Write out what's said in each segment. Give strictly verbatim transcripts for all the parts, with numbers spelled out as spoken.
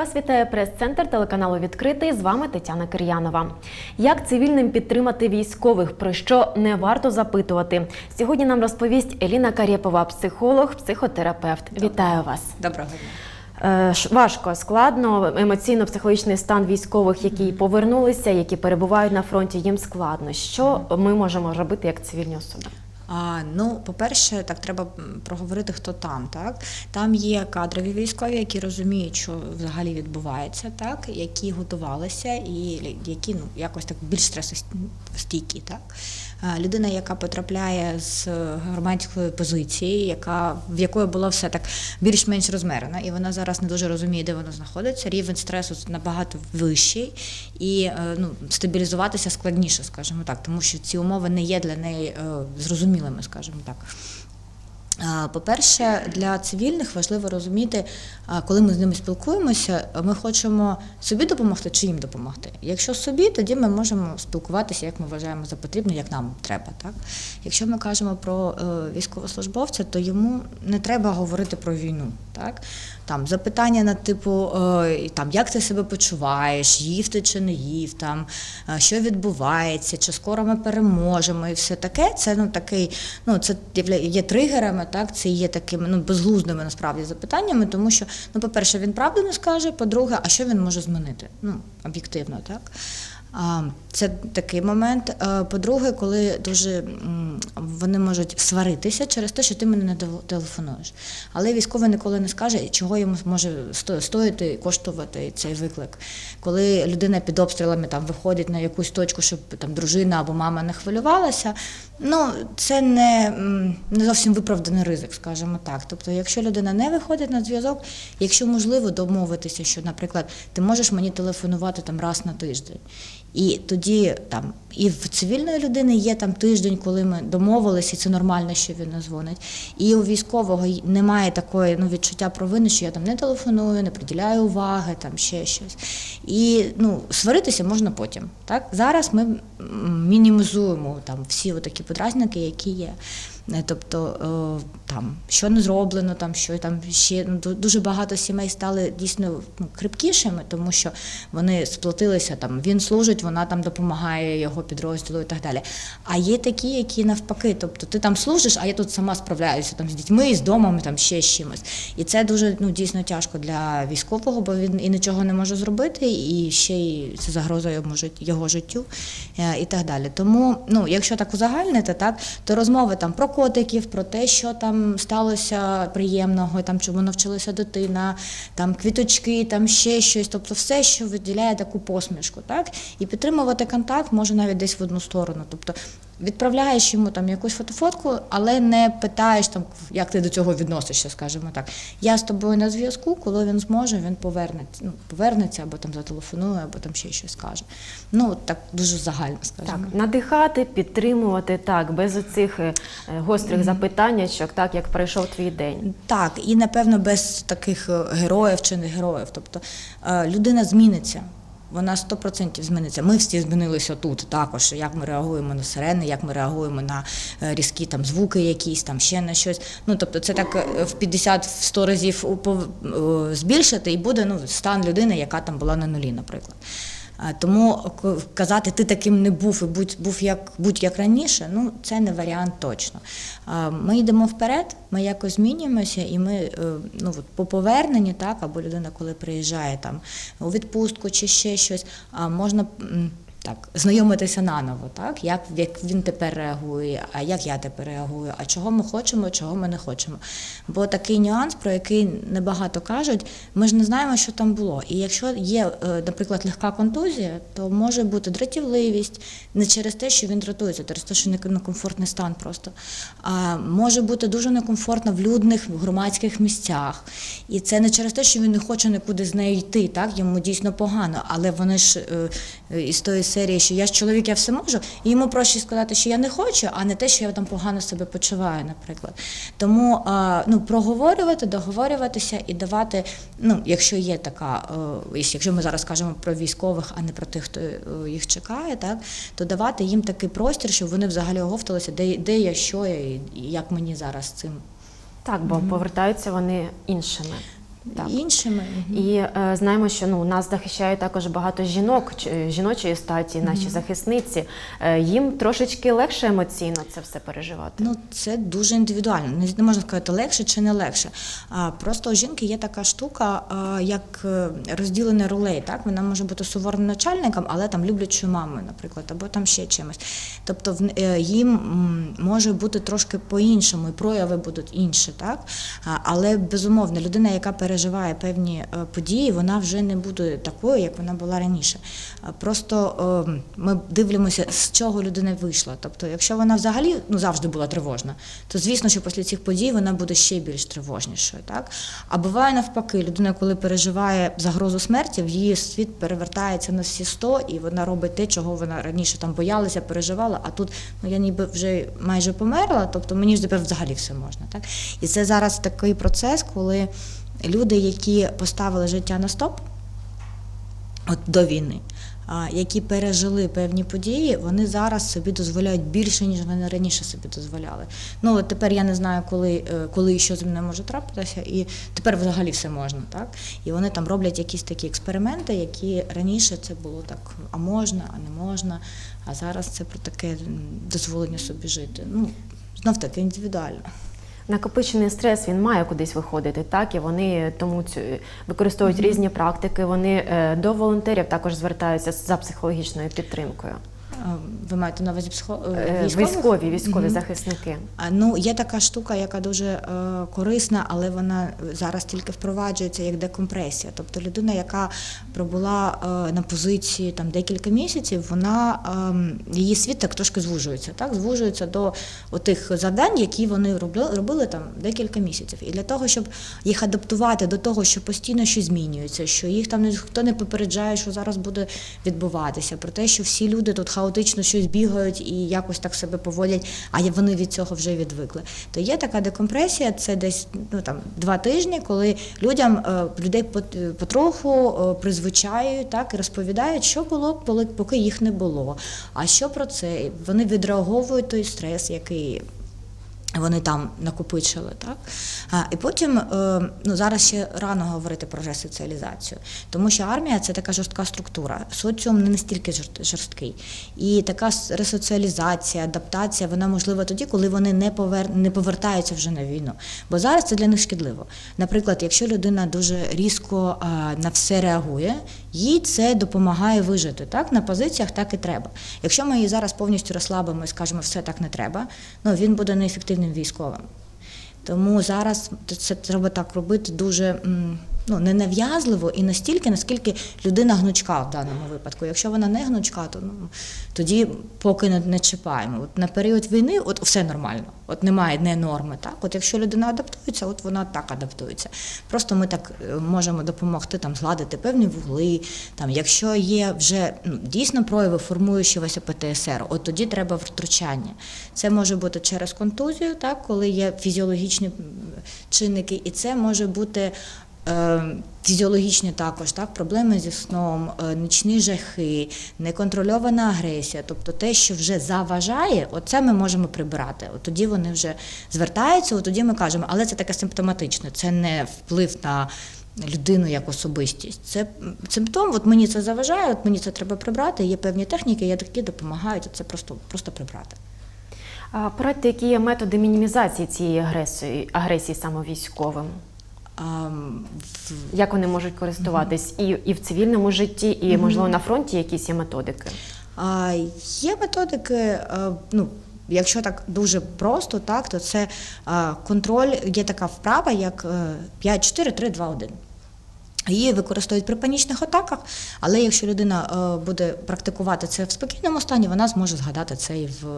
Вас вітає прес-центр телеканалу «Відкритий». З вами Тетяна Кир'янова. Як цивільним підтримати військових, про що не варто запитувати? Сьогодні нам розповість Еліна Карєпова, психолог, психотерапевт. Доброго. Вітаю вас. Доброго дня. Важко, складно, емоційно-психологічний стан військових, які повернулися, які перебувають на фронті, їм складно. Що ми можемо робити як цивільні особи? А, ну, по-перше, так треба проговорити, хто там, так? Там є кадрові військові, які розуміють, що взагалі відбувається, так? Які готувалися і які, ну, якось так більш стресостійкі, так? Людина, яка потрапляє з громадської позиції, яка, в якої було все так більш-менш розмерено, і вона зараз не дуже розуміє, де вона знаходиться, рівень стресу набагато вищий, і ну, стабілізуватися складніше, скажімо так, тому що ці умови не є для неї зрозумілими, скажімо так. По-перше, для цивільних важливо розуміти, коли ми з ними спілкуємося, ми хочемо собі допомогти чи їм допомогти. Якщо собі, тоді ми можемо спілкуватися, як ми вважаємо за потрібне, як нам треба. Так? Якщо ми кажемо про військовослужбовця, то йому не треба говорити про війну. Так? Там, запитання на типу, там, як ти себе почуваєш, їв ти чи не їв, там, що відбувається, чи скоро ми переможемо і все таке, це, ну, такий, ну, це є тригерами, так, це є такими, ну, безглуздими насправді запитаннями, тому що, ну, по-перше, він правду не скаже, по-друге, а що він може змінити, ну, об'єктивно, так. Це такий момент. По-друге, коли дуже вони можуть сваритися через те, що ти мене не телефонуєш. Але військовий ніколи не скаже, чого йому може стоїти, коштувати цей виклик. Коли людина під обстрілами там виходить на якусь точку, щоб там дружина або мама не хвилювалася, ну, це не, не зовсім виправданий ризик, скажімо так. Тобто, якщо людина не виходить на зв'язок, якщо можливо домовитися, що, наприклад, ти можеш мені телефонувати там раз на тиждень. І тоді там і в цивільної людини є там тиждень, коли ми домовилися, і це нормально, що він не дзвонить. І у військового немає такої, ну, відчуття провини, що я там не телефоную, не приділяю уваги, там ще щось. І, ну, сваритися можна потім. Так? Зараз ми мінімізуємо там всі такі подразники, які є. Тобто, там, що не зроблено, там, що там ще, ну, дуже багато сімей стали дійсно, ну, крепкішими, тому що вони сплотилися, там, він служить, вона там допомагає його підрозділу і так далі. А є такі, які навпаки, тобто ти там служиш, а я тут сама справляюся там, з дітьми, з домом, там, ще з чимось. І це дуже, ну, дійсно тяжко для військового, бо він і нічого не може зробити, і ще й це загроза йому, його життю і так далі. Тому, ну, якщо так узагальнити, так, то розмови там про котиків, про те, що там сталося приємного, там, чому навчилася дитина, там, квіточки, там, ще щось, тобто все, що виділяє таку посмішку, так? І підтримувати контакт може навіть десь в одну сторону, тобто відправляєш йому там якусь фотофотку, але не питаєш, там, як ти до цього відносишся, скажімо так. Я з тобою на зв'язку, коли він зможе, він повернеться, ну, повернеться або там зателефонує, або там ще щось скаже. Ну, так дуже загально, скажімо. Так, надихати, підтримувати, так, без оцих гострих mm-hmm. запитаннячок, так, як пройшов твій день. Так, і, напевно, без таких героїв чи не героїв. Тобто, людина зміниться. Вона сто відсотків зміниться. Ми всі змінилися тут також, як ми реагуємо на сирени, як ми реагуємо на різкі там звуки якісь, там ще на щось. Ну, тобто це так в п'ятдесят-сто разів збільшити і буде, ну, стан людини, яка там була на нулі, наприклад. Тому казати, ти таким не був і будь, був як, будь як раніше, ну, це не варіант точно. Ми йдемо вперед, ми якось змінюємося, і ми, ну, от, по поверненні, так, або людина, коли приїжджає там у відпустку чи ще щось, можна так, знайомитися наново, так, як, як він тепер реагує, а як я тепер реагую, а чого ми хочемо, чого ми не хочемо. Бо такий нюанс, про який небагато кажуть, ми ж не знаємо, що там було. І якщо є, наприклад, легка контузія, то може бути дратівливість, не через те, що він дратується, через те, що некомфортний стан просто. А може бути дуже некомфортно в людних, в громадських місцях. І це не через те, що він не хоче нікуди з нею йти, так, йому дійсно погано, але вони ж із тої серії, що я ж чоловік, я все можу, і йому проще сказати, що я не хочу, а не те, що я там погано себе почуваю, наприклад. Тому, ну, проговорювати, договорюватися і давати, ну, якщо є така, якщо ми зараз кажемо про військових, а не про тих, хто їх чекає, так, то давати їм такий простір, щоб вони взагалі оговталися, де, де я, що я і як мені зараз з цим. Так, бо mm-hmm. повертаються вони іншими. Так. іншими. І е, знаємо, що ну, нас захищає також багато жінок, ч- жіночої статі, наші захисниці. Е, їм трошечки легше емоційно це все переживати. Ну, це дуже індивідуально. Не, не можна сказати, легше чи не легше. А, просто у жінки є така штука, а, як е, розділений ролей. Так? Вона може бути суворим начальником, але там люблячою мамою, наприклад, або там ще чимось. Тобто в, е, їм м, може бути трошки по-іншому, і прояви будуть інші. Так? А, але, безумовно, людина, яка переживає певні е, події, вона вже не буде такою, як вона була раніше. А, просто е, ми дивимося, з чого людина вийшла. Тобто, якщо вона взагалі ну, завжди була тривожна, то звісно, що після цих подій вона буде ще більш тривожнішою. Так? А буває навпаки, людина, коли переживає загрозу смерті, в її світ перевертається на всі сто, і вона робить те, чого вона раніше там боялася, переживала, а тут ну, я ніби вже майже померла, тобто мені ж тепер взагалі все можна. Так? І це зараз такий процес, коли люди, які поставили життя на стоп, от до війни, які пережили певні події, вони зараз собі дозволяють більше, ніж вони раніше собі дозволяли. Ну, от тепер я не знаю, коли, коли і що з мною може трапитися, і тепер взагалі все можна, так? І вони там роблять якісь такі експерименти, які раніше це було так, а можна, а не можна, а зараз це про таке дозволення собі жити. Ну, знов-таки індивідуально. Накопичений стрес, він має кудись виходити, так, і вони тому цю, використовують mm-hmm. різні практики, вони е, до волонтерів також звертаються за психологічною підтримкою. Ви маєте на увазі психо... військових? Військові, військові mm-hmm. захисники. Ну, є така штука, яка дуже е, корисна, але вона зараз тільки впроваджується як декомпресія. Тобто людина, яка пробула е, на позиції там декілька місяців, вона е, її світ так трошки звужується, так, звужується до тих завдань, які вони робили, робили там декілька місяців. І для того, щоб їх адаптувати до того, що постійно щось змінюється, що їх там ніхто не попереджає, що зараз буде відбуватися, про те, що всі люди тут хаотично щось бігають і якось так себе поводять, а вони від цього вже відвикли. То є така декомпресія, це десь ну, там, два тижні, коли людям, людей потроху призвичають, так, і розповідають, що було, поки їх не було, а що про це. Вони відреаговують той стрес, який вони там накопичили, так? А, і потім, ну, зараз ще рано говорити про ресоціалізацію, тому що армія – це така жорстка структура, соціум не настільки жорсткий. І така ресоціалізація, адаптація, вона можлива тоді, коли вони не, повер... не повертаються вже на війну. Бо зараз це для них шкідливо. Наприклад, якщо людина дуже різко а, на все реагує, їй це допомагає вижити, так? На позиціях так і треба. Якщо ми її зараз повністю розслабимо і скажемо, все так не треба, ну, він буде неефективним військовим. Тому зараз це треба так робити дуже ну, ненав'язливо і настільки, наскільки людина гнучка в даному випадку. Якщо вона не гнучка, то ну, тоді поки не, не чіпаємо. От на період війни от все нормально, от немає не норми. Так? От якщо людина адаптується, от вона так адаптується. Просто ми так можемо допомогти там, згладити певні вугли. Там, якщо є вже ну, дійсно прояви формуючогося Пе Те Ес Ер, от тоді треба втручання. Це може бути через контузію, так? Коли є фізіологічні чинники, і це може бути фізіологічні також, так, проблеми зі сном, нічні жахи, неконтрольована агресія, тобто те, що вже заважає, оце ми можемо прибирати. От тоді вони вже звертаються, от тоді ми кажемо, але це таке симптоматичне, це не вплив на людину як особистість. Це симптом, от мені це заважає, от мені це треба прибрати, є певні техніки, які допомагають це просто, просто прибрати. А порадьте, які є методи мінімізації цієї агресії, агресії саме військовим? А, Як вони можуть користуватись і, і в цивільному житті, і, можливо, на фронті якісь є методики? А, є методики, ну, якщо так дуже просто, так, то це контроль, є така вправа, як п'ять, чотири, три, два, один. Її використовують при панічних атаках, але якщо людина буде практикувати це в спокійному стані, вона зможе згадати це і в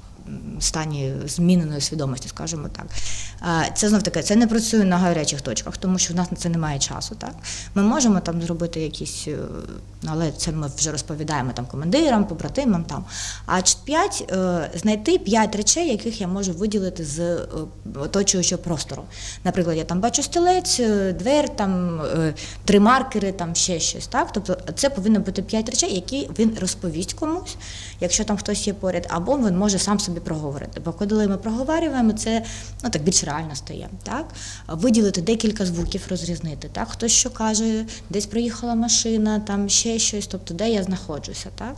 стані зміненої свідомості, скажімо так. Це знов таки, це не працює на гарячих точках, тому що в нас на це немає часу. Так? Ми можемо там зробити якісь, але це ми вже розповідаємо там командирам, побратимам там. А п'ять, знайти п'ять речей, яких я можу виділити з оточуючого простору. Наприклад, я там бачу стілець, двер, там три маркери, там ще щось. Так? Тобто це повинно бути п'ять речей, які він розповість комусь, якщо там хтось є поряд, або він може сам собі собі проговорити. Бо коли ми проговорюємо, це ну, так більш реально стає. Так? Виділити декілька звуків, розрізнити. Так? Хтось що каже, десь проїхала машина, там ще щось, тобто де я знаходжуся. Так?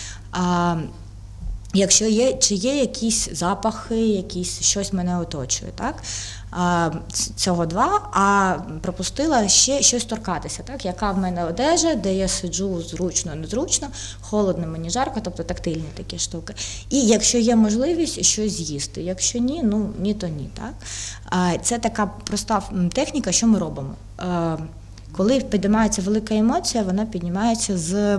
А, якщо є, чи є якісь запахи, якісь, щось мене оточує. Так? А, цього два, а пропустила ще щось торкатися, так? Яка в мене одежа, де я сиджу зручно, незручно, холодно, мені жарко, тобто тактильні такі штуки. І якщо є можливість, щось з'їсти. Якщо ні, ну ні, то ні. Так? А, це така проста техніка, що ми робимо. А, коли піднімається велика емоція, вона піднімається з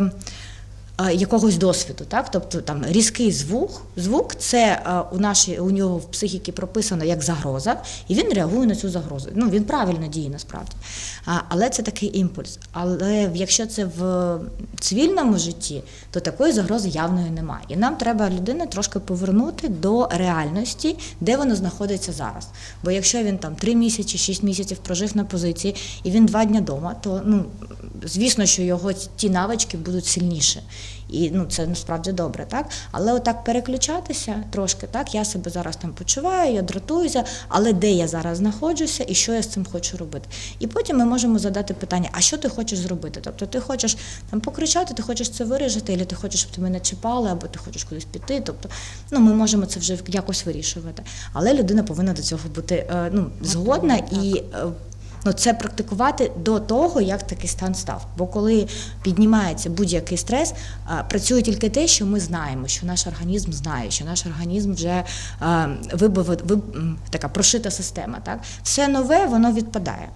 якогось досвіду, так? Тобто там різкий звук, звук це у нашій, у нього в психіці прописано як загроза, і він реагує на цю загрозу. Ну, він правильно діє насправді. А, але це такий імпульс. Але якщо це в цивільному житті, то такої загрози явної немає. І нам треба людину трошки повернути до реальності, де вона знаходиться зараз. Бо якщо він там три місяці, шість місяців прожив на позиції, і він два дні вдома, то, ну, звісно, що його ті навички будуть сильніші. І ну, це насправді добре, так? Але отак переключатися трошки, так, я себе зараз там почуваю, я дратуюся, але де я зараз знаходжуся і що я з цим хочу робити. І потім ми можемо задати питання, а що ти хочеш зробити? Тобто ти хочеш там покричати, ти хочеш це вирішити, або ти хочеш, щоб тебе не чіпали, або ти хочеш кудись піти. Тобто, ну, ми можемо це вже якось вирішувати. Але людина повинна до цього бути ну, згодна і ну, це практикувати до того, як такий стан став. Бо коли піднімається будь-який стрес, працює тільки те, що ми знаємо, що наш організм знає, що наш організм вже вибив, виб, така прошита система. Так? Все нове, воно відпадає.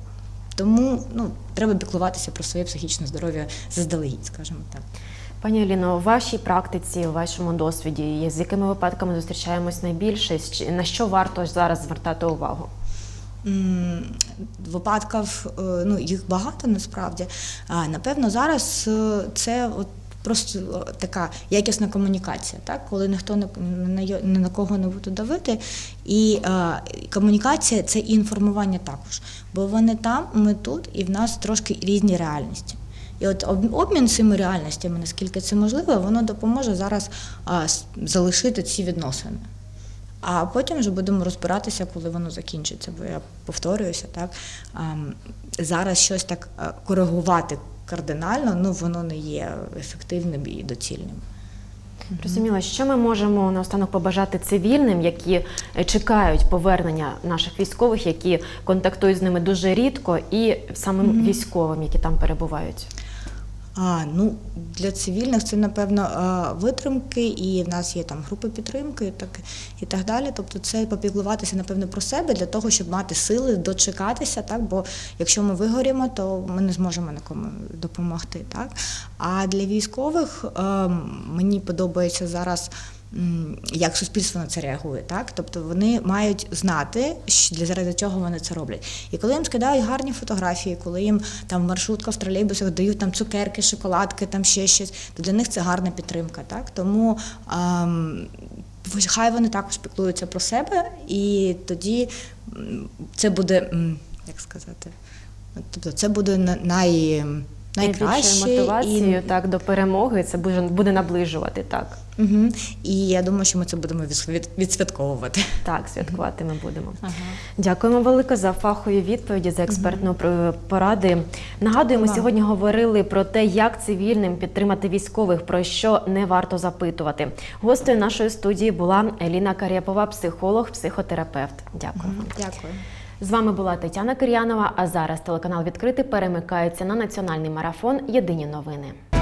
Тому ну, треба піклуватися про своє психічне здоров'я заздалегідь, скажімо так. Пані Аліно, у вашій практиці, у вашому досвіді, з якими випадками зустрічаємось найбільше, на що варто зараз звертати увагу? Випадків, ну, їх багато насправді. Напевно, зараз це от просто така якісна комунікація, так? Коли ніхто не, не на кого не буде давити. І а, комунікація – це і інформування також. Бо вони там, ми тут, і в нас трошки різні реальності. І от обмін цими реальностями, наскільки це можливо, воно допоможе зараз а, залишити ці відносини. А потім вже будемо розбиратися, коли воно закінчиться, бо я повторююся, так, зараз щось так коригувати кардинально, ну, воно не є ефективним і доцільним. Розуміло, що ми можемо наостанок побажати цивільним, які чекають повернення наших військових, які контактують з ними дуже рідко, і самим mm-hmm. військовим, які там перебувають? А, ну, для цивільних це, напевно, витримки, і в нас є там групи підтримки і так, і так далі. Тобто це попіклуватися, напевно, про себе для того, щоб мати сили дочекатися, так? Бо якщо ми вигорімо, то ми не зможемо нікому допомогти. Так? А для військових мені подобається зараз, як суспільство на це реагує, так? Тобто вони мають знати, для заради чого вони це роблять. І коли їм скидають гарні фотографії, коли їм там в маршрутках, в тролейбусах дають там цукерки, шоколадки, там ще щось, то для них це гарна підтримка, так? Тому ем, хай вони також піклуються про себе, і тоді це буде, як сказати, тобто це буде най... найкраще. Мотивацією, і... так, до перемоги, це буде, буде наближувати, так. Угу. І я думаю, що ми це будемо від, відсвятковувати. Так, святкувати ми будемо. Ага. Дякуємо велике за фахові відповіді, за експертну угу. поради. Нагадуємо, ага. сьогодні говорили про те, як цивільним підтримати військових, про що не варто запитувати. Гостею нашої студії була Еліна Карєпова, психолог, психотерапевт. Дякую. Угу. Дякую. З вами була Тетяна Кир'янова, а зараз телеканал «Відкритий» перемикається на національний марафон «Єдині новини».